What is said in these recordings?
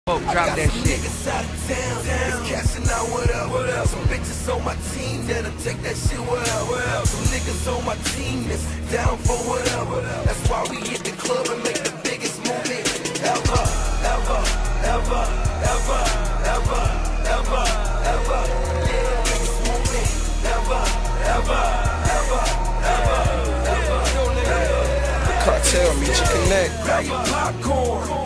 Drop that shit. Niggas out of town, it's cashing out, what up? Some bitches on my team that'll take that shit, what up? Some niggas on my team that's down for whatever. That's why we hit the club and make the biggest movement ever, ever, ever, ever, ever, ever, ever. Yeah, biggest movement ever, ever, ever, ever, ever, ever. The cartel meet you connect. Grab your popcorn.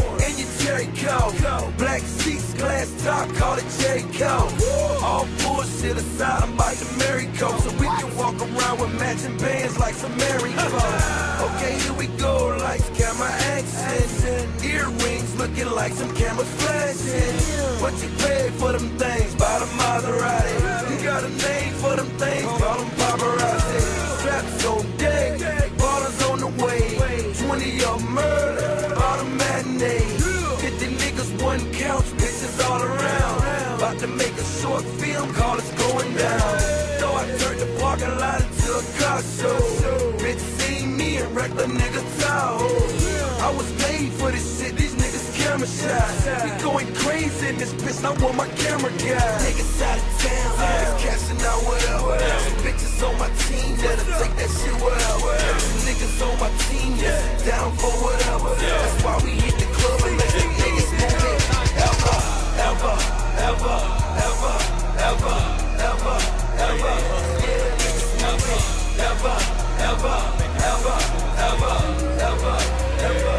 Coke. Black seats, glass top, call it J. Coke. All bullshit aside, I'm about to marry Coke, so we can walk around with matching bands like some Mary Coke. Okay, here we go, lights, camera, action. Earrings looking like some cameras flashing. What you paid for them things? By the Maserati. You got a name for them things? Call them paparazzi. Straps on deck, ballers on the way. 20 of murder, all the matinee. 50 niggas, one couch, bitches all around. About to make a short film, call it's going down. So I turned the parking lot into a car show. Bitch seen me and wrecked a nigga Tahoe. I was paid for this shit, these niggas camera shy. We going crazy in this bitch, I want my camera guy. Niggas out of town, niggas cashing out, what up? Some bitches on my team that'll take that shit, what up? Some niggas on my team that's down for whatever. That's why we hit the club and make the biggest movement ever, ever, ever, ever, ever, ever, ever. Yeah, biggest movement ever, ever, ever, ever, ever, ever.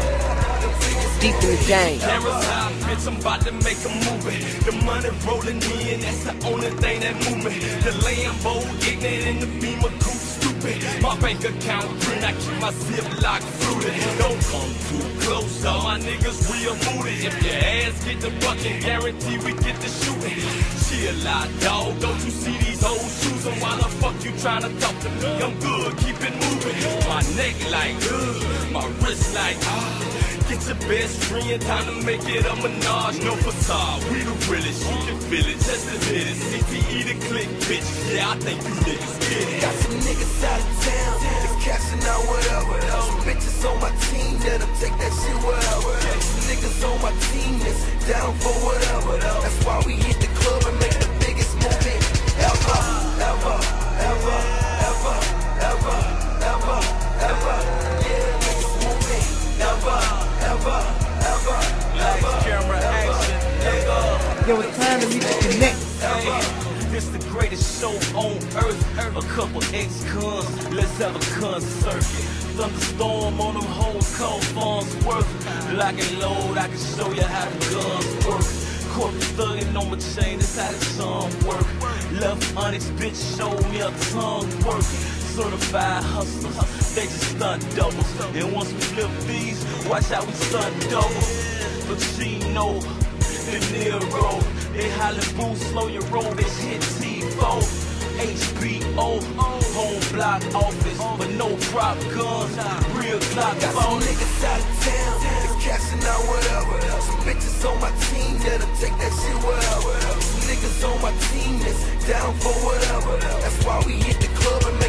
Deep in the game. Cameras high, bitch, I'm about to make a movie. The money rolling in, that's the only thing that move me. The Lambo ignorant in the Beamer coupe stupid. My bank account green, I keep my Ziploc fruited. Don't come too close, all my niggas real moody. If your ass get the bucket, guarantee we get the shooting. Chill out, dog, don't you see these old shoes? And why the fuck you tryna talk to me? I'm good, keep it moving. My neck like, my wrist like, Get your best friend, time to make it a menage. No facade, we the realest, you can feel it, just admit it. CTE the click, bitch, yeah, I think you niggas get it. Got some niggas out of town, that's cashing out, what up? Some bitches on my team that'll take that shit, what up? Some niggas on my team that's down for whatever. That's why we hit the club and make the biggest movement ever, ever, ever, ever, ever, ever, ever. Yeah, biggest movement ever. Yo, it's time to meet you connect. This the greatest show on earth. A couple ex-cons, let's have a concert. Thunderstorm on them hoes, called Farnsworth. Lock and load, I can show you how the guns work. Corporate thugging on my chain, that's how the sun work. Left Onyx, bitch, show me a tongue work. Certified hustlers, they just stunt doubles. And once we flip these, watch how we stunt doubles. Pacino, De Niro, they hollin' boo, slow your roll, bitch, hit T4. HBO, home block office, but no prop guns, real Glock. Got some niggas out of town, that's cashing out, what up? Some bitches on my team that'll take that shit, what up? Some niggas on my team that's down for whatever. That's why we hit the club and